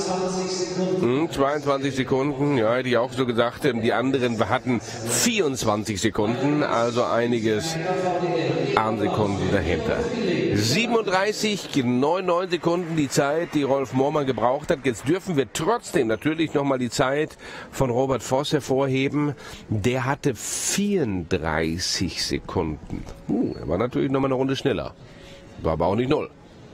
22 Sekunden, ja, hätte ich auch so gesagt. Die anderen hatten 24 Sekunden, also einiges an Sekunden dahinter. 37,99 Sekunden die Zeit, die Rolf Moormann gebraucht hat. Jetzt dürfen wir trotzdem natürlich nochmal die Zeit von Robert Voss hervorheben. Der hatte 34 Sekunden. Er war natürlich nochmal eine Runde schneller. War aber auch nicht 0.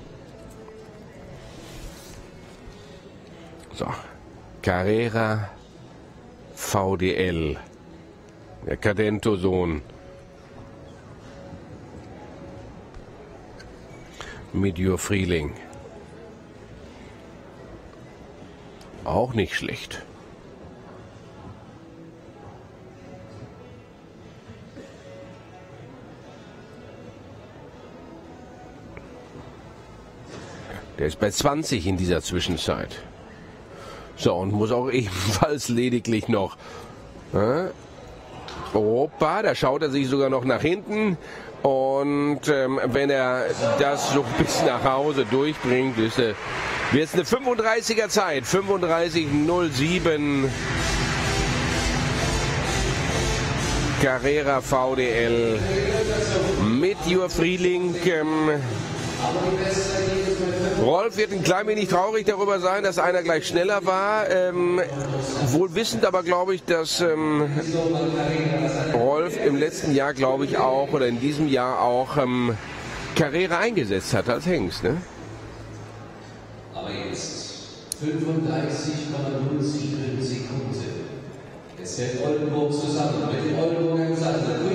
So, Carrera VDL, der Cadento-Sohn mit Jür Frieling. Auch nicht schlecht. Der ist bei 20 in dieser Zwischenzeit. So, und muss auch ebenfalls lediglich noch. Opa, da schaut er sich sogar noch nach hinten. Und wenn er das so bis nach Hause durchbringt, wird es eine 35er Zeit. 35,07. Carrera VDL mit Jür Frieling. Rolf wird ein klein wenig traurig darüber sein, dass einer gleich schneller war. Wohl wissend aber, glaube ich, dass Rolf im letzten Jahr, glaube ich, auch, oder in diesem Jahr auch Carrera eingesetzt hat als Hengst. Ne? Aber jetzt 35,07 Sekunden. Es fällt Oldenburg zusammen mit dem Oldenburger Gesandten.